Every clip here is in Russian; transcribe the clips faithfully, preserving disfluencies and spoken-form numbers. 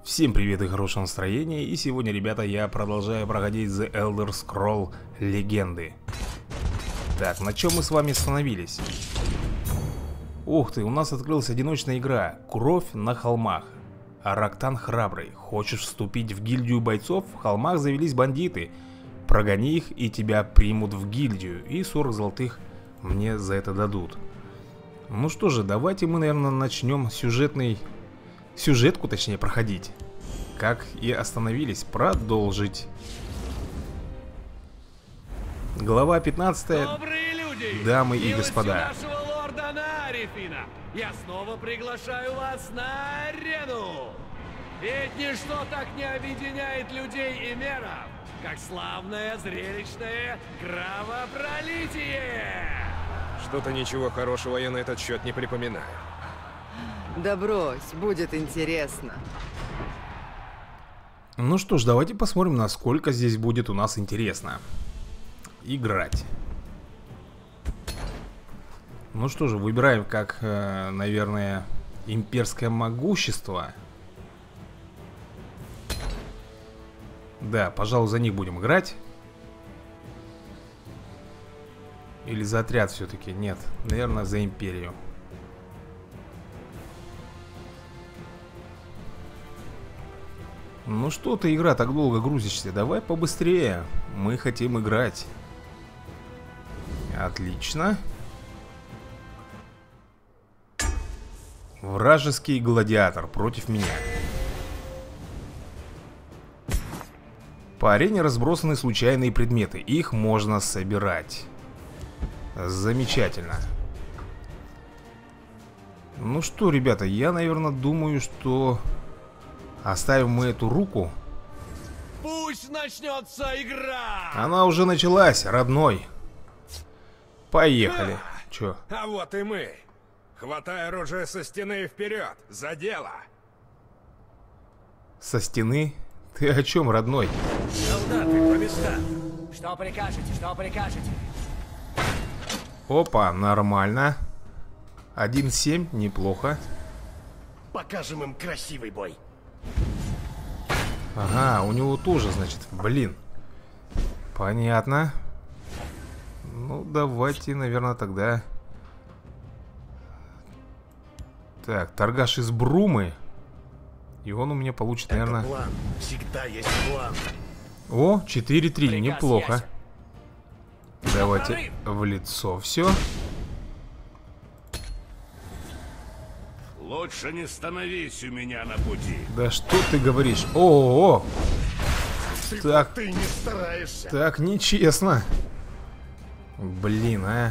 Всем привет и хорошего настроения. И сегодня, ребята, я продолжаю проходить The Elder Scroll Легенды. Так, на чем мы с вами остановились? Ух ты, у нас открылась одиночная игра «Кровь на холмах». Арактан храбрый. Хочешь вступить в гильдию бойцов? В холмах завелись бандиты. Прогони их, и тебя примут в гильдию. И сорок золотых мне за это дадут. Ну что же, давайте мы, наверное, начнем сюжетный... Сюжетку, точнее, проходить. Как и остановились, продолжить. Глава пятнадцатая. Добрые люди, дамы и господа. нашего лорда Нарифина. Я снова приглашаю вас на арену. Ведь ничто так не объединяет людей и меров, как славное зрелищное кровопролитие. Что-то ничего хорошего я на этот счет не припоминаю. Да брось, будет интересно. Ну что ж, давайте посмотрим, насколько здесь будет у нас интересно играть. Ну что же, выбираем как, э, наверное, имперское могущество. Да, пожалуй, за них будем играть. Или за отряд все-таки? Нет, наверное, за империю. Ну что ты, игра, так долго грузишься? Давай побыстрее. Мы хотим играть. Отлично. Вражеский гладиатор против меня. По арене разбросаны случайные предметы. Их можно собирать. Замечательно. Ну что, ребята, я, наверное, думаю, что... Оставим мы эту руку. Пусть начнется игра! Она уже началась, родной. Поехали. Чё? А вот и мы. Хватай оружие со стены и вперед. За дело. Со стены? Ты о чем, родной? Солдаты по местам. Что прикажете, что прикажете? Опа, нормально. один семь, неплохо. Покажем им красивый бой. Ага, у него тоже, значит, блин. Понятно. Ну, давайте, наверное, тогда... Так, торгаш из Брумы. И он у меня получит, наверное... Это план. Всегда есть план. О, четыре три, Приказ неплохо. ясен. Давайте в лицо все. Лучше не становись у меня на пути. Да что ты говоришь? О-о-о! Ты, Так. ты не стараешься. Так нечестно. Блин, а.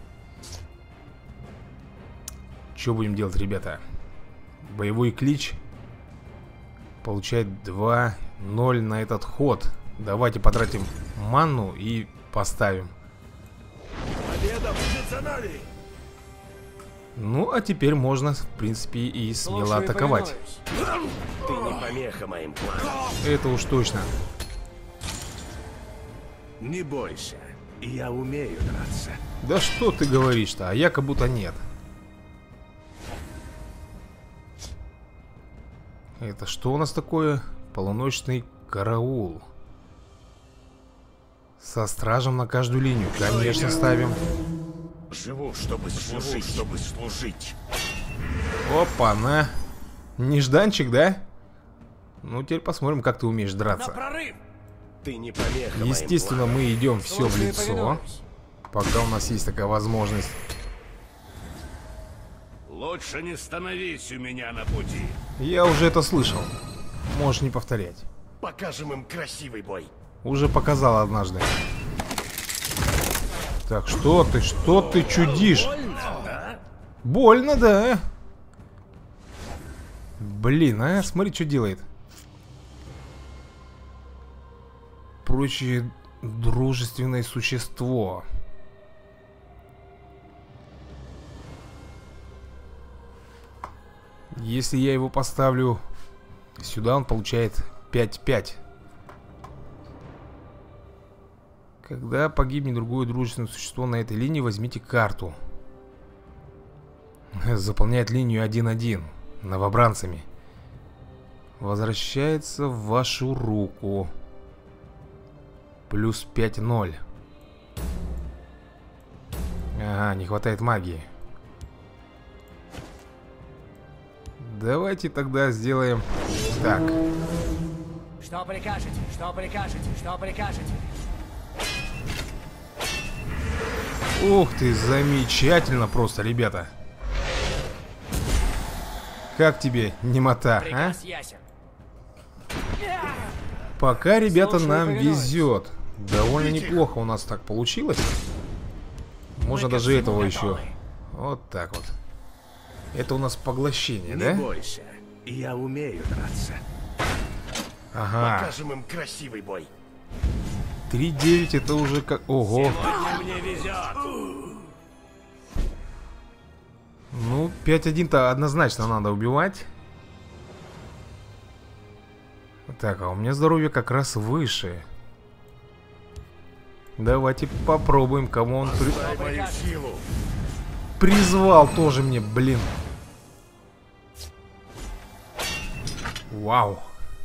Что будем делать, ребята? Боевой клич получает два ноль на этот ход. Давайте потратим манну и поставим. Победа будет за нами. Ну, а теперь можно, в принципе, и смело Слушаю и атаковать. повинуюсь. Ты не помеха моим планам. Это уж точно. Не бойся, я умею драться. Да что ты говоришь-то? А я как будто нет. Это что у нас такое? Полуночный караул. Со стражем на каждую линию. Конечно, ставим. Живу, чтобы служить, чтобы служить. Опа, на. Нежданчик, да? Ну, теперь посмотрим, как ты умеешь На драться. прорыв! Ты не помеха Естественно, моим мы идем все в Слушаю и лицо. повинуюсь. Пока у нас есть такая возможность. планам. Лучше не становись у меня на пути. Я уже это слышал. Можешь не повторять. Покажем им красивый бой. Уже показал однажды. Так, что ты, что ты чудишь? Больно, да? Больно, да. Блин, а, смотри, что делает. Прочее дружественное существо. Если я его поставлю сюда, он получает пять пять. Когда погибнет другое дружественное существо на этой линии, возьмите карту. Заполняет линию один один новобранцами. Возвращается в вашу руку. Плюс пять ноль. Ага, не хватает магии. Давайте тогда сделаем так. Что прикажете? Что прикажете? Что прикажете? Ух ты, замечательно просто, ребята. Как тебе немота, а? Приказ ясен. Пока, ребята, Слушаю, нам повинуюсь. везет. Довольно неплохо у нас так получилось. Можно Мы ко даже всему этого еще. готовы. Вот так вот. Это у нас поглощение, Не да? бойся, я умею драться. Ага. Покажем им красивый бой. три девять это уже как... Ого. Сегодня мне везет. Ну, пять один-то однозначно надо убивать. Так, а у меня здоровье как раз выше. Давайте попробуем, кому он при... Дай мою силу. призвал тоже мне, блин. Вау.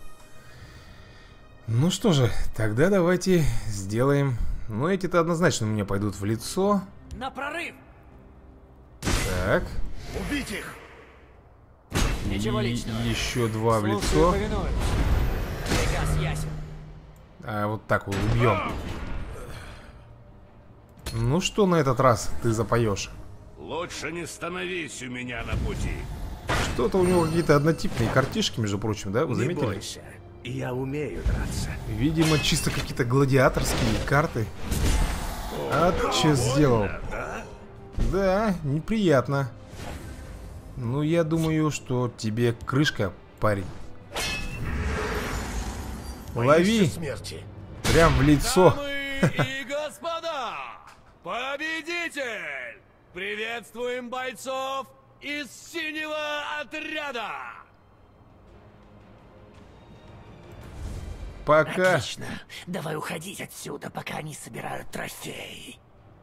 Ну что же, тогда давайте сделаем... Ну, эти-то однозначно у меня пойдут в лицо. На прорыв! Так. Убить их! Ничего И личного. еще два в Слушаю, лицо. повинуюсь. Приказ ясен. А вот так вот убьем. Ну что на этот раз ты запоешь? Лучше не становись у меня на пути. Что-то у него какие-то однотипные картишки, между прочим, да? Вы Не заметили? бойся, я умею драться. Видимо, чисто какие-то гладиаторские карты. А ты что сделал? Да, неприятно. Ну, я думаю, что тебе крышка, парень. Лови Боишься смерти? прям в лицо. Дамы и господа, победитель! Приветствуем бойцов из синего отряда! Пока. Отлично. Давай уходить отсюда, пока они собирают трофеи.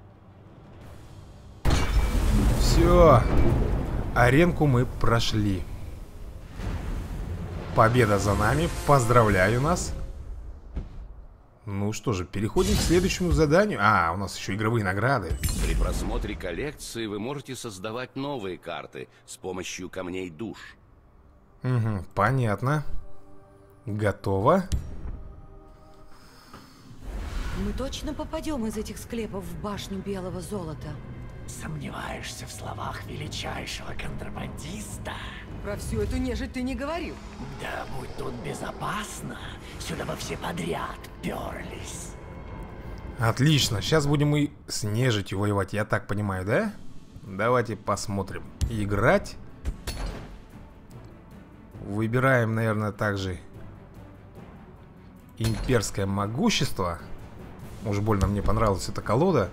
Все. Аренку мы прошли. Победа за нами. Поздравляю нас. Ну что же, переходим к следующему заданию. А, у нас еще игровые награды. При просмотре коллекции вы можете создавать новые карты с помощью камней душ. Угу, понятно. Готово. Мы точно попадем из этих склепов в башню белого золота? Сомневаешься в словах величайшего контрабандиста? Про всю эту нежить ты не говорил. Да будь тут безопасно, сюда бы все подряд перлись. Отлично, сейчас будем мы с нежитью воевать, я так понимаю, да? Давайте посмотрим. Играть. Выбираем, наверное, также имперское могущество. Уж больно мне понравилась эта колода.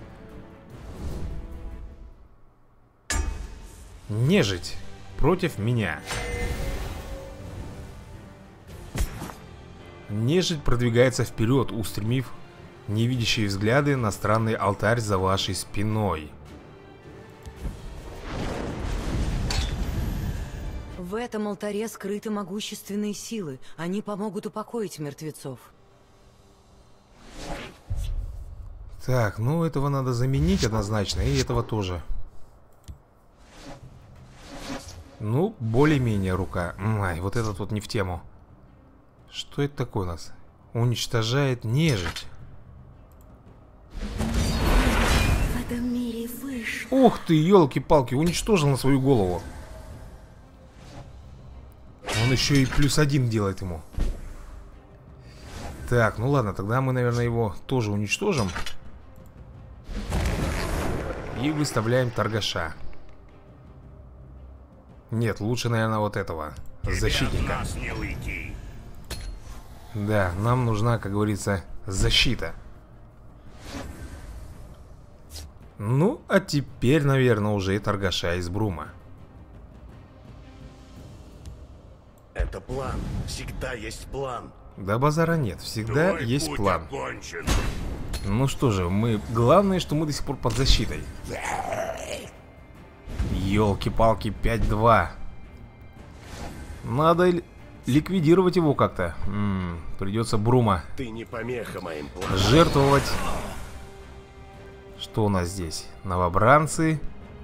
Нежить против меня. Нежить продвигается вперед, устремив невидящие взгляды на странный алтарь за вашей спиной. В этом алтаре скрыты могущественные силы. Они помогут упокоить мертвецов. Так, ну этого надо заменить однозначно, и этого тоже. Ну, более-менее рука. Ай, вот этот вот не в тему. Что это такое у нас? Уничтожает нежить. В этом мире выше. Ух ты, елки-палки, уничтожил на свою голову. Он еще и плюс один делает ему. Так, ну ладно, тогда мы, наверное, его тоже уничтожим. И выставляем торгаша. Нет, лучше, наверное, вот этого защитника. Нас не уйти. Да, нам нужна, как говорится, защита. Ну, а теперь, наверное, уже и торгаша из Брума. Это план. Всегда есть план. Да базара нет, всегда Твой есть путь план. окончен. Ну что же, мы... Главное, что мы до сих пор под защитой. Ёлки-палки, пять два. Надо ли... ликвидировать его как-то. М-м, придется Брума Ты не помеха моим планам. жертвовать. Что у нас здесь? Новобранцы.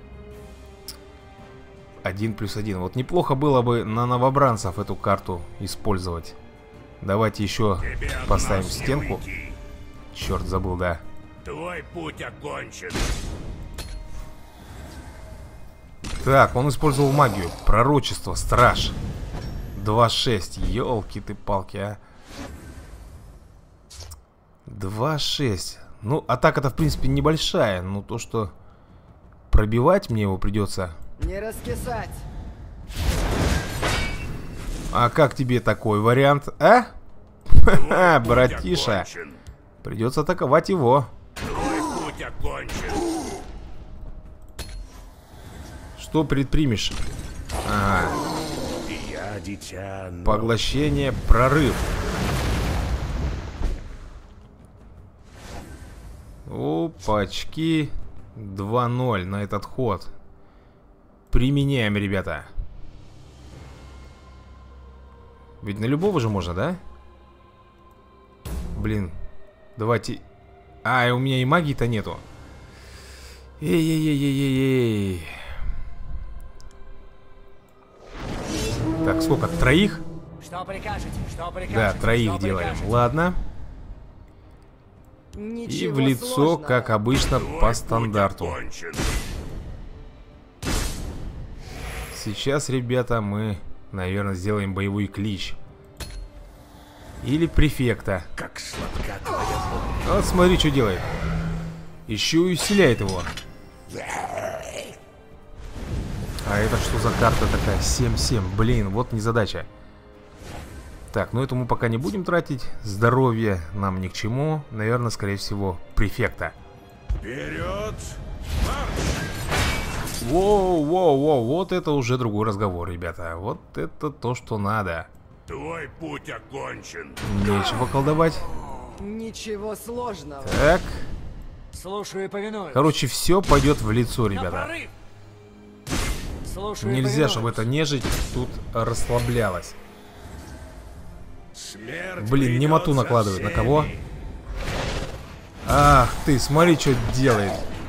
Один плюс один. Вот неплохо было бы на новобранцев эту карту использовать. Давайте еще поставим стенку. Черт, забыл, да. Твой путь окончен. Так, он использовал магию. Пророчество, страж. два шесть. Ёлки ты палки, а. два шесть. Ну, атака-то, в принципе, небольшая. Но то, что пробивать мне его придется. Не раскисать. А как тебе такой вариант, а? Ха-ха, братиша. Придется атаковать его. Твой путь окончен. Что предпримешь? Ага. Я дитя, но... Поглощение, прорыв. Опачки. два ноль на этот ход. Применяем, ребята. Ведь на любого же можно, да? Блин. Давайте. А, у меня и магии-то нету. Эй-эй-эй-эй-эй. Так, сколько? Троих? Что прикажете? Что прикажете? Да, троих Что делаем. прикажете? Ладно. И Ничего в лицо, сложного. как обычно, по стандарту. Окончен. Сейчас, ребята, мы, наверное, сделаем боевой клич. Или префекта. Как сладка твоя боль. Вот смотри, что делает. Еще и усиляет его. А это что за карта такая? семь семь. Блин, вот незадача. Так, ну это мы пока не будем тратить. Здоровье нам ни к чему. Наверное, скорее всего, префекта. Вперед! Воу, воу, воу. Вот это уже другой разговор, ребята. Вот это то, что надо. Твой путь окончен. Нечего колдовать. Ничего сложного. Так. Слушаю и повинуюсь. Короче, все пойдет в лицо, На ребята. прорыв! Слушаю и Нельзя, повинуюсь. чтобы эта нежить тут расслаблялась. Смерть Блин, немоту придет за накладывает. На всеми. кого? Ах ты, смотри, что делает.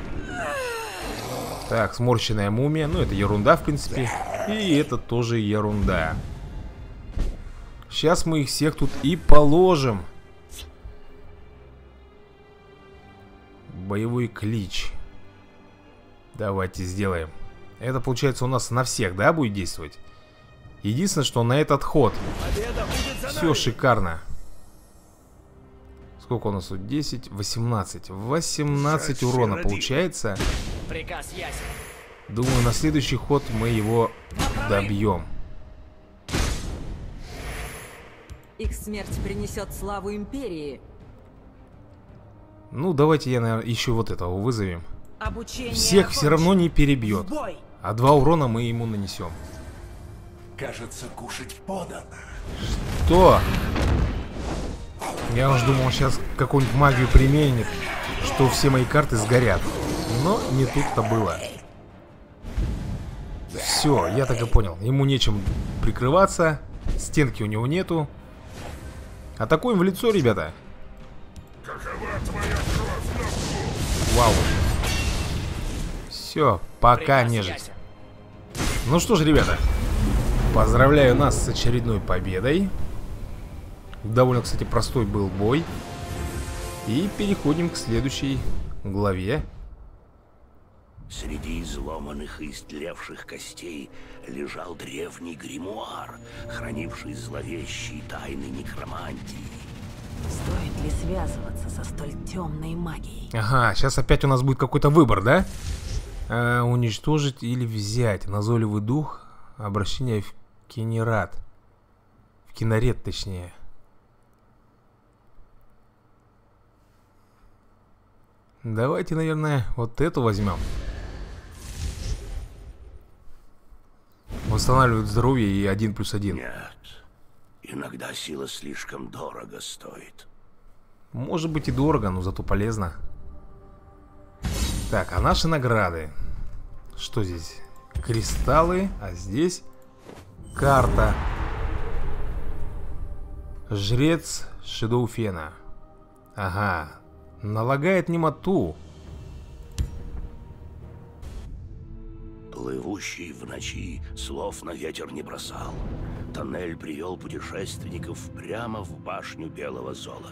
Так, сморщенная мумия. Ну, это ерунда, в принципе. И это тоже ерунда. Сейчас мы их всех тут и положим. Боевой клич. Давайте сделаем. Это, получается, у нас на всех, да, будет действовать? Единственное, что на этот ход. Все шикарно. Сколько у нас тут? десять, восемнадцать. восемнадцать урона получается. Приказ ясен. Думаю, на следующий ход мы его добьем. Их смерть принесет славу Империи. Ну, давайте я, наверное, еще вот этого вызовем. Обучение Всех все равно не перебьет. Бой! А два урона мы ему нанесем. Кажется, кушать подано. Что? Я уж думал, он сейчас какую-нибудь магию применит, что все мои карты сгорят. Но не тут-то было. Все, я так и понял. Ему нечем прикрываться. Стенки у него нету. Атакуем в лицо, ребята. Вау. Все, пока Приказ нежить. ясен. Ну что ж, ребята, поздравляю нас с очередной победой. Довольно, кстати, простой был бой. И переходим к следующей главе. Среди изломанных и истлевших костей лежал древний гримуар, хранивший зловещие тайны некромантии. Стоит ли связываться со столь темной магией? Ага, сейчас опять у нас будет какой-то выбор, да? А, уничтожить или взять. Назойливый дух. Обращение в Кинерат. В Кинарет, точнее. Давайте, наверное, вот эту возьмем. Восстанавливает здоровье и один плюс один. Нет, иногда сила слишком дорого стоит. Может быть и дорого, но зато полезно. Так, а наши награды? Что здесь? Кристаллы, а здесь карта. Жрец Шедоуфена. Ага. Налагает немоту. Плывущий в ночи слов на ветер не бросал. Тоннель привел путешественников прямо в башню белого золота.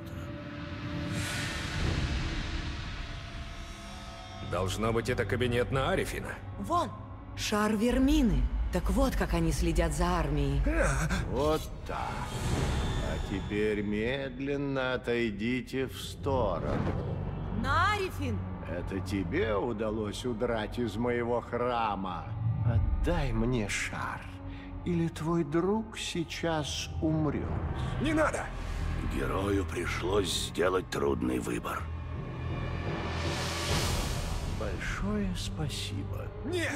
Должно быть, это кабинет на Арифина. Вон, шар Вермины. Так вот, как они следят за армией. Вот так. А теперь медленно отойдите в сторону. Нарифин! Это тебе удалось удрать из моего храма. Отдай мне шар, или твой друг сейчас умрет. Не надо! Герою пришлось сделать трудный выбор. Большое спасибо. Нет!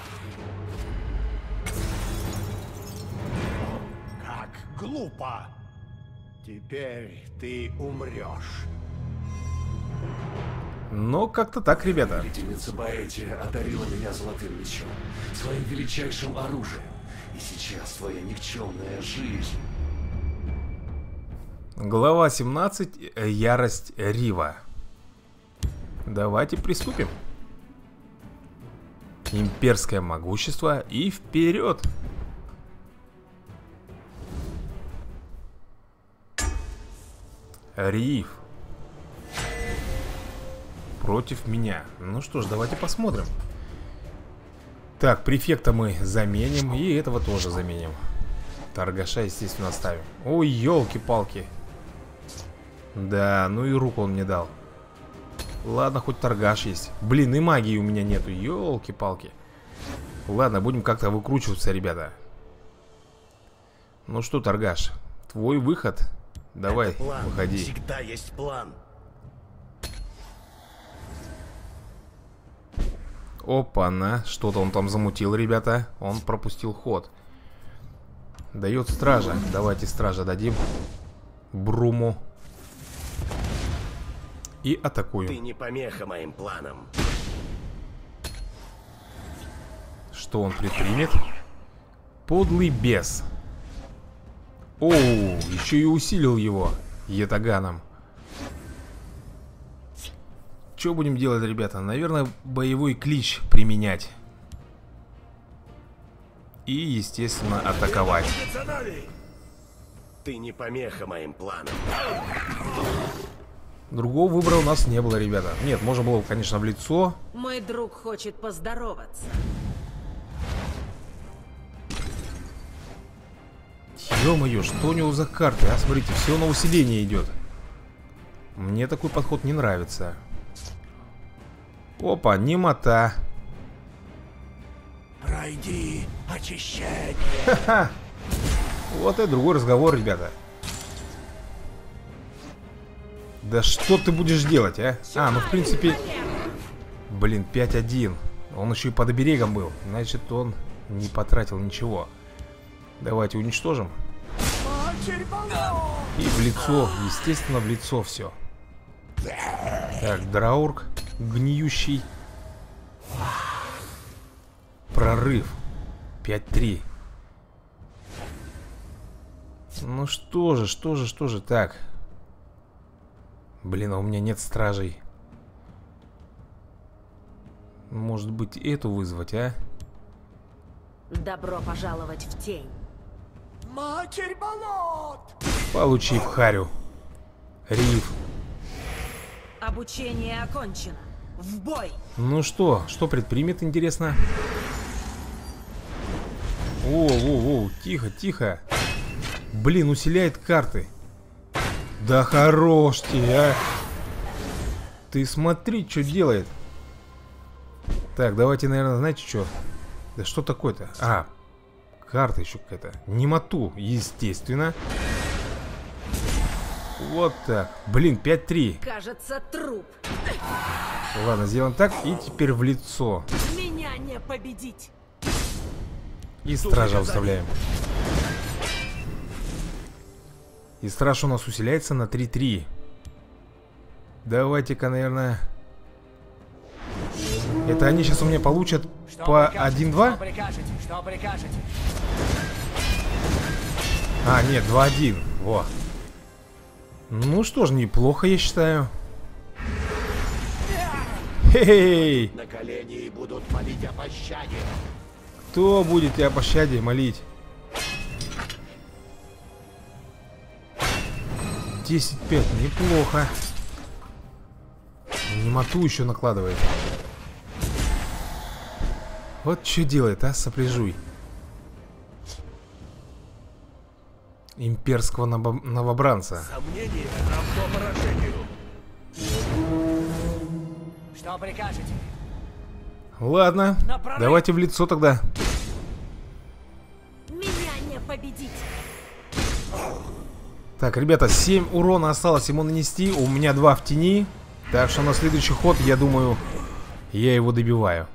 Как глупо! Теперь ты умрешь. Но как-то так, ребята. Властительница Баэти одарила меня золотым мечом, своим величайшим оружием. И сейчас твоя никчемная жизнь. Глава семнадцать. Ярость Рива. Давайте приступим. Имперское могущество и вперед. Рив. Против меня. Ну что ж, давайте посмотрим. Так, префекта мы заменим. И этого тоже заменим. Торгаша, естественно, оставим. Ой, елки-палки. Да, ну и руку он мне дал. Ладно, хоть торгаш есть. Блин, и магии у меня нету. Елки-палки. Ладно, будем как-то выкручиваться, ребята. Ну что, торгаш, твой выход. Давай, Это план. выходи. Всегда есть план. Опа-на, что-то он там замутил, ребята. Он пропустил ход. Дает стража. Давайте стража дадим. Бруму. И атакуем. Ты не помеха моим планам. Что он предпримет? Подлый бес. Оу, еще и усилил его ятаганом. Что будем делать, ребята? Наверное, боевой клич применять. И, естественно, атаковать. Ты не помеха моим планам. Другого выбора у нас не было, ребята. Нет, можно было, конечно, в лицо. Мой друг хочет поздороваться. Ё-моё, что у него за карты? А, смотрите, все на усиление идет. Мне такой подход не нравится. Опа, немота. Пройди очищение. Ха-ха. Вот и другой разговор, ребята. Да что ты будешь делать, а? А, ну в принципе... Блин, пять один. Он еще и под берегом был. Значит, он не потратил ничего. Давайте уничтожим. И в лицо, естественно, в лицо все. Так, Драург гниющий. Прорыв. пять три. Ну что же, что же, что же, так. Блин, а у меня нет стражей. Может быть, эту вызвать, а? Добро пожаловать в тень. Матерь болот! Получи в харю. Рив. Обучение окончено. В бой! Ну что, что предпримет, интересно? Воу-воу-воу, тихо, тихо. Блин, усиляет карты. Да хорош тебе, а. Ты смотри, что делает. Так, давайте, наверное, знаете что? Да что такое-то? А, карта еще какая-то. Немоту, естественно. Вот так. Блин, пять три. Кажется, труп. Ладно, сделаем так. И теперь в лицо. Меня не победить. И стража выставляем. И страж у нас усиляется на три три. Давайте-ка, наверное... Это они сейчас у меня получат Что по прикажете? один-два? Что прикажете? Что прикажете? А, нет, два один. Во. Ну что ж, неплохо, я считаю. Хе-хей! На колени будут молить о пощаде. Кто будет тебя о пощаде молить? десять пять, неплохо. Немоту еще накладывает. Вот что делает, а, сопляжуй. Имперского ново- новобранца. Сомнение равно поражению. Что прикажете? Ладно, давайте в лицо тогда. Меня не победить. Так, ребята, семь урона осталось ему нанести. У меня два в тени. Так что на следующий ход, я думаю, я его добиваю.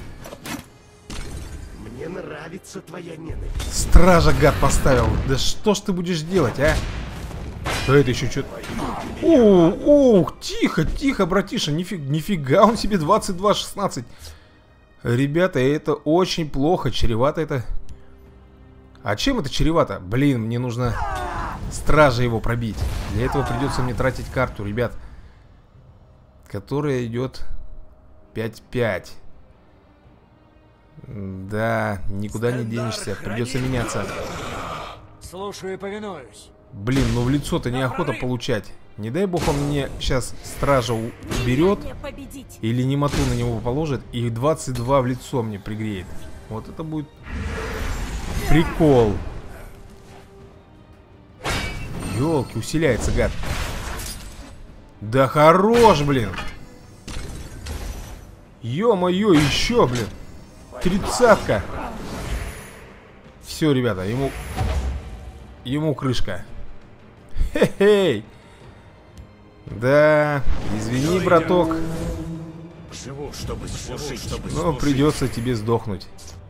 Мне нравится твоя ненависть. Стража, гад, поставил. Да что ж ты будешь делать, а? Да это еще что-то... Ух, тихо, тихо, братиша. Нифиг, нифига, он себе двадцать два шестнадцать. Ребята, это очень плохо. Чревато это. А чем это чревато? Блин, мне нужно стража его пробить. Для этого придется мне тратить карту, ребят, которая идет пять пять. Да, никуда не денешься. Придется меняться. Слушаю и повинуюсь. Блин, ну в лицо-то неохота получать. Не дай бог он мне сейчас стража уберет или немоту на него положит и двадцать два в лицо мне пригреет. Вот это будет прикол. Ёлки, усиляется, гад. Да хорош, блин. Ё-моё, еще, блин. Тридцатка. Все, ребята, ему ему крышка. Хе-хей. Да, извини, браток. Живу, чтобы служить, чтобы Но придется тебе сдохнуть.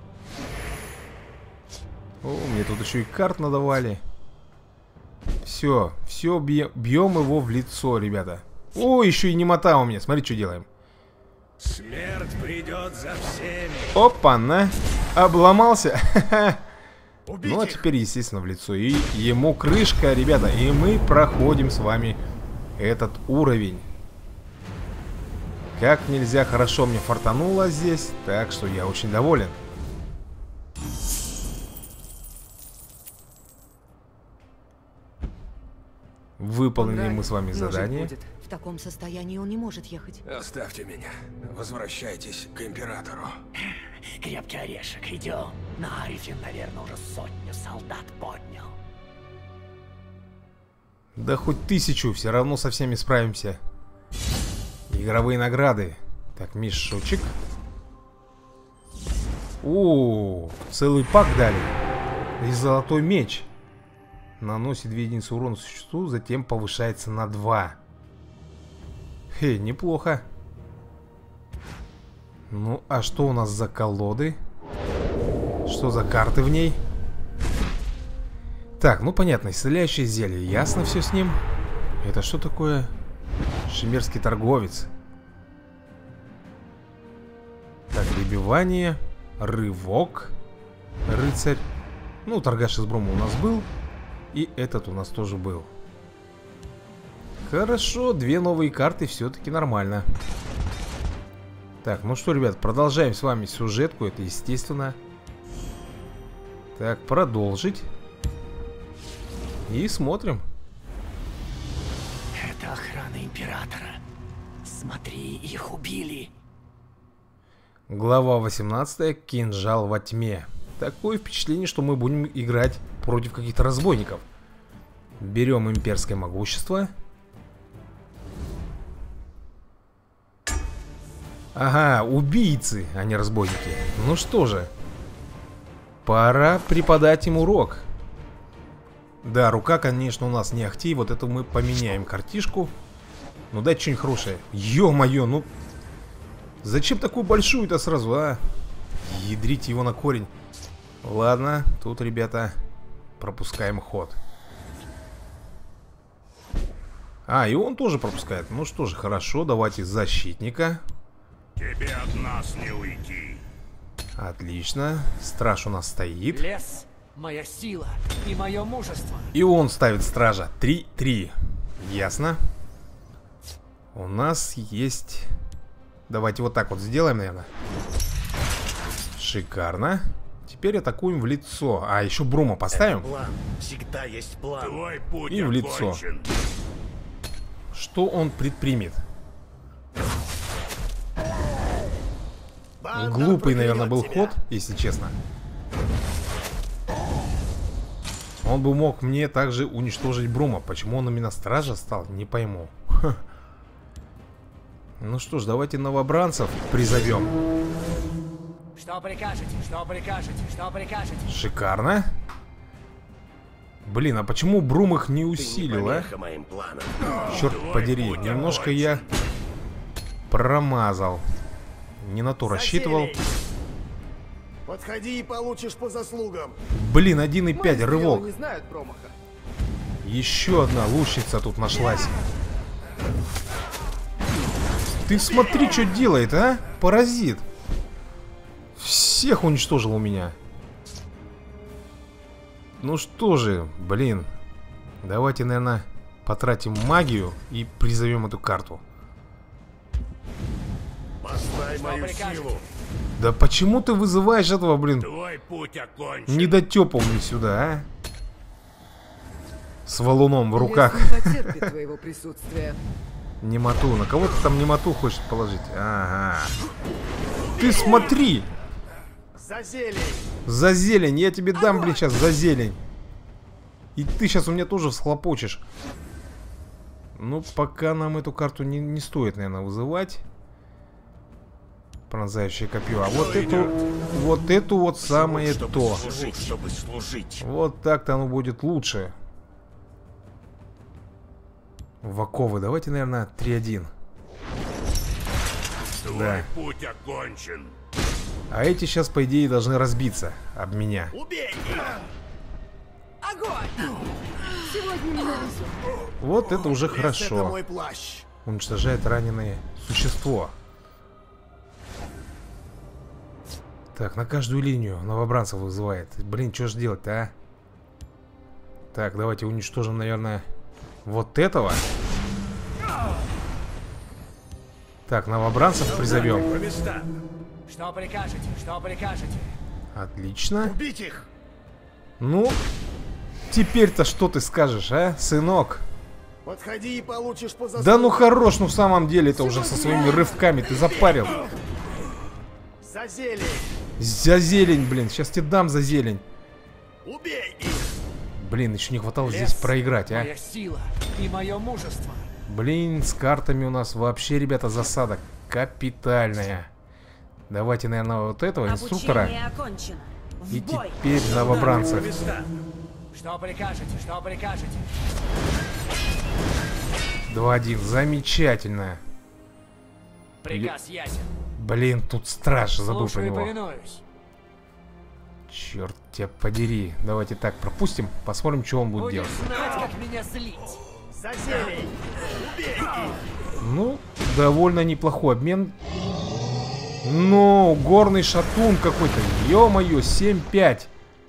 О, мне тут еще и карт надавали. Все, все, бьем его в лицо, ребята. О, еще и немота у меня. Смотри, что делаем. Смерть придет за всеми. Опа-на. Обломался. Ну, а теперь, естественно, в лицо. И ему крышка, ребята. И мы проходим с вами этот уровень. Как нельзя хорошо мне фартануло здесь. Так что я очень доволен. Выполнили мы с вами задание. Будет. В таком состоянии он не может ехать. Оставьте меня. Возвращайтесь к императору. Крепкий орешек, идем. На Арифе, наверное, уже сотню солдат поднял. Да хоть тысячу, все равно со всеми справимся. Игровые награды. Так, мешочек. О, целый пак дали. И золотой меч. Наносит две единицы урона существу, затем повышается на два. Хе, неплохо. Ну, а что у нас за колоды? Что за карты в ней? Так, ну понятно, исцеляющее зелье. Ясно все с ним. Это что такое? Шимерский торговец. Так, добивание. Рывок. Рыцарь. Ну, торгаш из брома у нас был. И этот у нас тоже был. Хорошо, две новые карты, все-таки нормально. Так, ну что, ребят, продолжаем с вами сюжетку, это естественно. Так, продолжить. И смотрим. Это охрана императора. Смотри, их убили. Глава восемнадцатая. Кинжал во тьме. Такое впечатление, что мы будем играть против каких-то разбойников. Берем имперское могущество. Ага, убийцы, а не разбойники. Ну что же, пора преподать им урок. Да, рука, конечно, у нас не ахти. Вот это мы поменяем картишку. Ну дай что-нибудь хорошее. Ё-моё, ну зачем такую большую-то сразу, а? Ядрить его на корень. Ладно, тут, ребята, пропускаем ход. А, и он тоже пропускает. Ну что же, хорошо, давайте защитника. Тебе от нас не уйти. Отлично. Страж у нас стоит. Лес, моя сила и мое мужество. И он ставит стража. три три. Ясно. У нас есть... Давайте вот так вот сделаем, наверное. Шикарно. Теперь атакуем в лицо. А, еще Брума поставим. План. Всегда есть план. Твой путь И в лицо. окончен. Что он предпримет? Глупый, наверное, был ход, если честно. Он бы мог мне также уничтожить Брума. Почему он именно стража стал, не пойму. Ха. Ну что ж, давайте новобранцев призовем. Что прикажете? Что прикажете? Что прикажете? Шикарно. Блин, а почему Брум их не усилил, а? Моим планам. Черт подери, немножко я промазал. Не на то рассчитывал. Подходи и получишь по заслугам. Блин, один и пять, рывок. Не знают промаха. Еще одна лучница тут нашлась. Ты смотри, что делает, а? Паразит. Всех уничтожил у меня. Ну что же, блин. Давайте, наверное, потратим магию и призовем эту карту. Познай мою силу. Да почему ты вызываешь этого, блин, Твой путь окончен. недотепу мне сюда, а? С валуном в руках. Лес не потерпит твоего присутствия. Немоту. На кого ты там немоту хочешь положить? Ага. Ты смотри! За зелень. За зелень. Я тебе дам, блин, сейчас за зелень. И ты сейчас у меня тоже всхлопочешь. Ну, пока нам эту карту не, не стоит, наверное, вызывать. Пронзающее копье. А вот эту, вот эту вот самое то. Служить, чтобы служить. Вот так-то оно будет лучше. В оковы. Давайте, наверное, три один. Твой Да. путь окончен. А эти сейчас, по идее, должны разбиться об меня. Убей их! Огонь! Сегодня не навезет. Вот это уже Это хорошо. мой плащ. Уничтожает раненое существо. Так, на каждую линию новобранцев вызывает. Блин, что ж делать-то, а? Так, давайте уничтожим, наверное, вот этого. Так, новобранцев призовем. По местам. Что прикажете? Что прикажете? Отлично. Убить их. Ну, теперь-то что ты скажешь, а, сынок? Подходи и получишь по заслугам. Да ну хорош, ну в самом деле это уже со своими рывками ты запарил. За зелень. За зелень, блин, сейчас тебе дам за зелень. Убей их. Блин, еще не хватало здесь проиграть, а. Моя сила и мое мужество. Блин, с картами у нас вообще, ребята, засада капитальная. Давайте, наверное, вот этого инструктора. Обучение окончено. В И бой. теперь новобранцев. По местам. Что прикажете? Что прикажете? два один, замечательно. Приказ ясен. Блин, тут страж, забыл про Слушаю и него. повинуюсь. Черт тебя подери. Давайте так, пропустим, посмотрим, что он будет Будешь делать. знать, как меня злить. За зелень. Убей их. Ну, довольно неплохой обмен. Ну, горный шатун какой-то. Ё-моё, семь пять.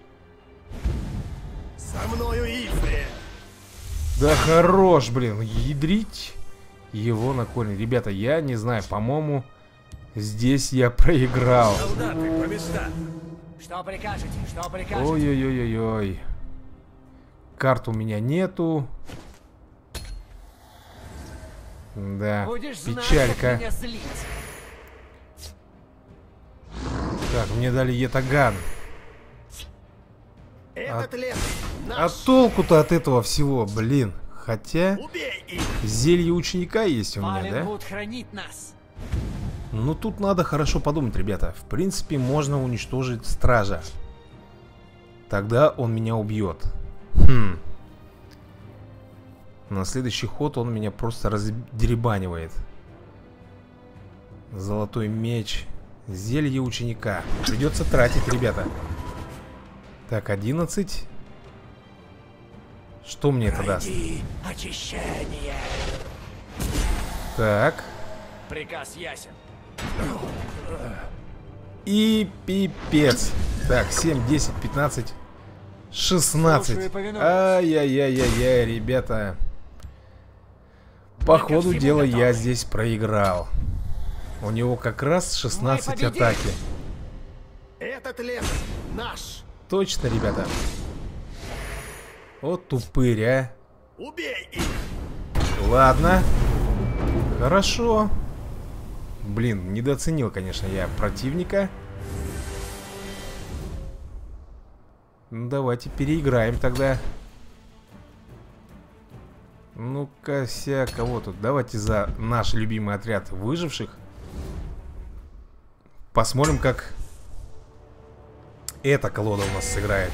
За мною Ифри. Да хорош, блин, ядрить его на корень. Ребята, я не знаю, по-моему, здесь я проиграл. Солдаты, по местам. Что прикажете? Что прикажете? Ой-ой-ой-ой-ой. Карт у меня нету. Да, Будешь знать, как печалька. меня злить. Так, мне дали етаган. Этот лес А наш. толку-то от этого всего, блин. Хотя, Убей их. зелье ученика есть у меня, да? Валенвуд хранит нас. Ну тут надо хорошо подумать, ребята. В принципе, можно уничтожить стража. Тогда он меня убьет. Хм. На следующий ход он меня просто раздеребанивает. Золотой меч. Зелье ученика. Придется тратить, ребята. Так, одиннадцать. Что мне это даст? Пройди очищение. Так. Приказ ясен. И пипец. Так, семь, десять, пятнадцать, шестнадцать. Слушаю и повинуюсь. Ай-яй-яй-яй-яй, ребята. По ходу дела я здесь проиграл. У него как раз шестнадцать атаки. Этот лес наш. Точно, ребята. Вот тупырь, а. Убей их. Ладно. Хорошо. Блин, недооценил, конечно, я противника. Ну, давайте переиграем тогда. Ну-ка, ся, кого тут? Давайте за наш любимый отряд выживших. Посмотрим, как эта колода у нас сыграет.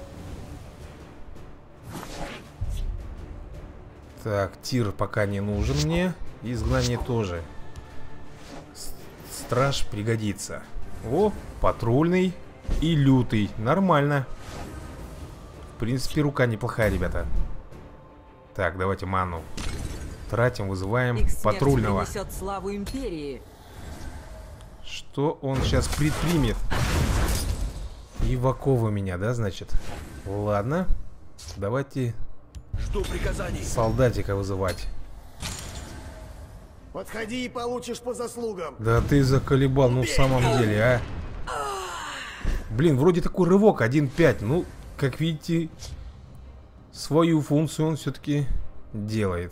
Так, тир пока не нужен мне. Изгнание тоже. Страж пригодится. О, патрульный и лютый. Нормально. В принципе, рука неплохая, ребята. Так, давайте ману тратим, вызываем патрульного. Славу империи. Что он сейчас предпримет? Ивакова меня, да, значит? Ладно. Давайте Жду приказаний. солдатика вызывать. Подходи и получишь по заслугам. Да ты заколебал, ну в самом деле, а. Блин, вроде такой рывок один пять. Ну, как видите, свою функцию он все-таки делает.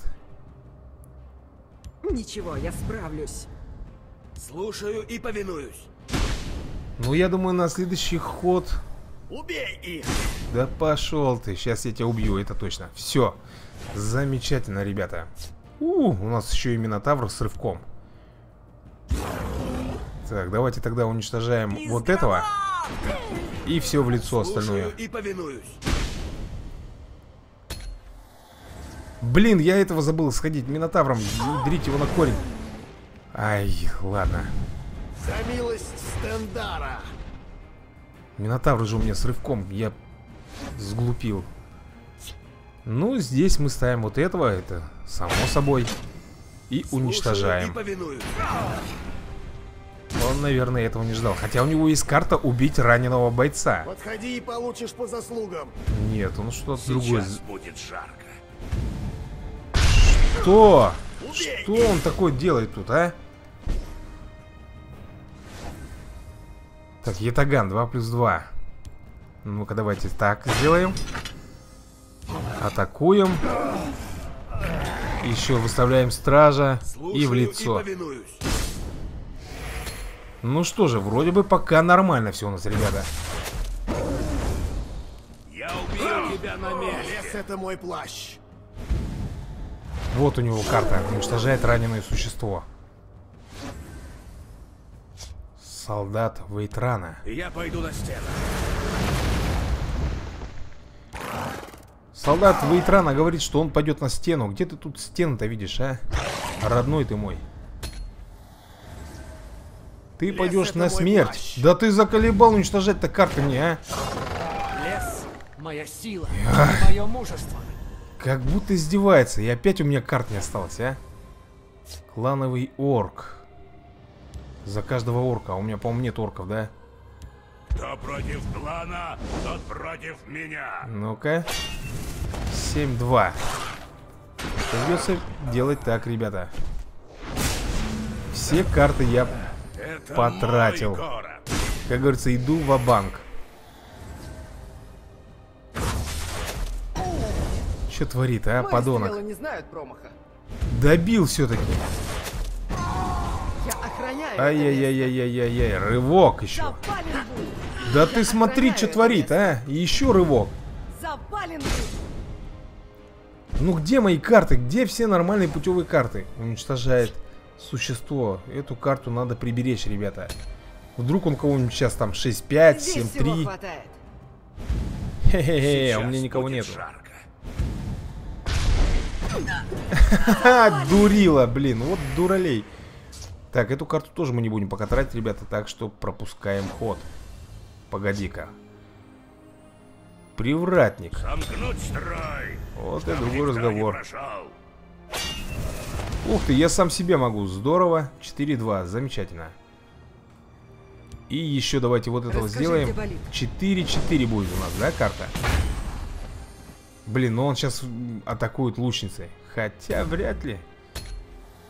Ничего, я справлюсь. Слушаю и повинуюсь. Ну, я думаю, на следующий ход... Убей их. Да пошел ты, сейчас я тебя убью, это точно. Все, замечательно, ребята. У, у нас еще и Минотавр с рывком. Так, давайте тогда уничтожаем Из вот этого. И все в лицо остальное. И повинуюсь. Блин, я этого забыл сходить Минотавром. Дрить его на корень. Ай, ладно. За милость Стендара. Минотавр же у меня с рывком. Я сглупил. Ну, здесь мы ставим вот этого. Это само собой. И уничтожаем. Он, наверное, этого не ждал. Хотя у него есть карта убить раненого бойца. Подходи и получишь по заслугам. Нет, он что-то другое. Будет жарко. Что? Что он такое делает тут, а? Так, Ятаган, два плюс два. Ну-ка, давайте так сделаем. Атакуем. Еще выставляем стража. И в лицо. Ну что же, вроде бы пока нормально все у нас, ребята. Я убью тебя на месте. Лес — это мой плащ. Вот у него карта. Уничтожает раненое существо. Солдат Вейтрана. Я пойду на стену. Солдат Вейтрана говорит, что он пойдет на стену. Где ты тут стену-то видишь, а? Родной ты мой. Ты Лес пойдешь на смерть. Плащ. Да ты заколебал уничтожать-то карты мне, а? Лес — моя сила, мое мужество. Как будто издевается. И опять у меня карт не осталось, а? Клановый орк. За каждого орка. А у меня, по-моему, нет орков, да? Кто против клана, тот против меня. Ну-ка. семь два. Придется делать так, ребята. Все карты я Это потратил. Как говорится, иду ва-банк. Что творит, а, Мои подонок? Не знают промаха. Добил все-таки. Ай-яй-яй-яй-яй-яй, рывок еще. Да ты смотри, что творит, а? Еще рывок. Ну где мои карты? Где все нормальные путевые карты? Уничтожает существо. Эту карту надо приберечь, ребята. Вдруг он кого-нибудь сейчас там шесть пять, семь три. Хе-хе-хе, у меня никого нету. Ха-ха, дурила, блин, вот дуралей. Так, эту карту тоже мы не будем пока тратить, ребята, так что пропускаем ход. Погоди-ка. Привратник. Вот это другой разговор. Ух ты, я сам себе могу. Здорово. четыре два. Замечательно. И еще давайте вот этого Расскажи, сделаем. четыре четыре будет у нас, да, карта? Блин, ну он сейчас атакует лучницей. Хотя вряд ли.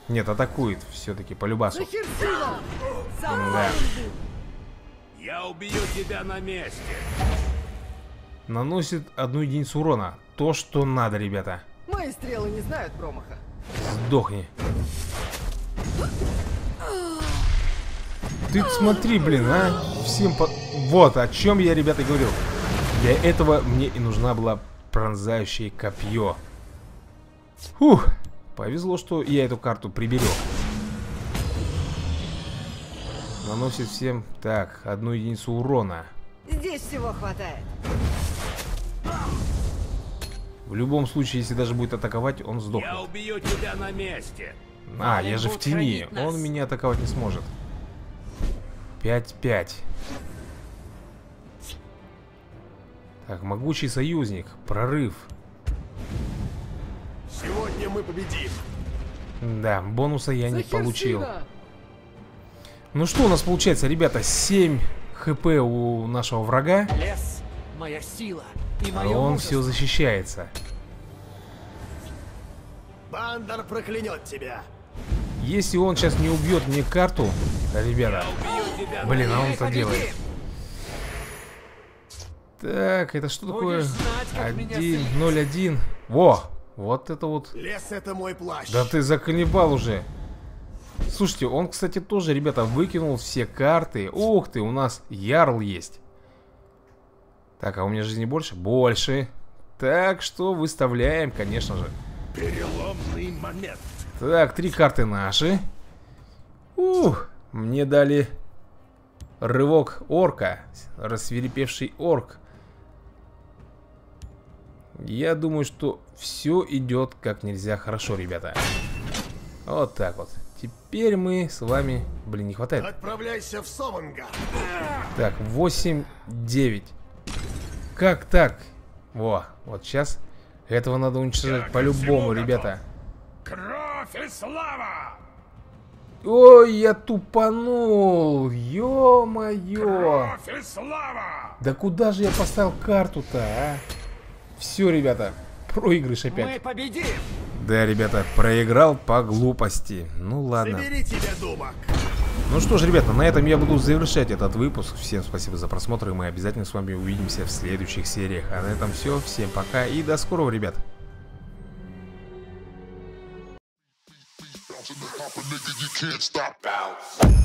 Нет, атакует все-таки по любасу. Да. Я убью тебя на месте. Наносит одну единицу урона. То, что надо, ребята. Мои стрелы не знают промаха. Сдохни. Ты смотри, блин, а. Всем по... Вот о чем я, ребята, говорил. Для этого мне и нужна была пронзающее копье. Фух. Повезло, что я эту карту приберег. Наносит всем, так, одну единицу урона. Здесь всего хватает. В любом случае, если даже будет атаковать, он сдохнет. Я убью тебя на месте. А, я же в тени. Он меня атаковать не сможет. пять пять. Так, могучий союзник. Прорыв. Сегодня мы победим. Да, бонуса я не получил. Ну что у нас получается, ребята? семь хп у нашего врага. Лес, моя сила и А мое он мужество. все защищается. Бандер проклянет тебя. Если он сейчас не убьет мне карту, да, ребята. Блин, а он это делает. Так, это что такое? один ноль один. Во! Вот это вот. Лес — это мой плащ. Да ты заколебал уже. Слушайте, он, кстати, тоже, ребята, выкинул все карты. Ух ты, у нас ярл есть. Так, а у меня жизни больше? Больше. Так что выставляем, конечно же. Переломный момент. Так, три карты наши. Ух, мне дали рывок орка. Рассвирепевший орк. Я думаю, что все идет как нельзя хорошо, ребята. Вот так вот. Теперь мы с вами... Блин, не хватает. Отправляйся в Совангар. Так, восемь девять. Как так? Во, вот сейчас этого надо уничтожать по-любому, ребята. Кровь и слава! Ой, я тупанул. Ё-моё. Кровь и слава! Да куда же я поставил карту-то, а? Все, ребята, проигрыш опять. Мы победим! Да, ребята, проиграл по глупости. Ну ладно. Забери тебя, думок. Ну что ж, ребята, на этом я буду завершать этот выпуск. Всем спасибо за просмотр, и мы обязательно с вами увидимся в следующих сериях. А на этом все. Всем пока и до скорого, ребят. Nigga, you can't stop. Bounce.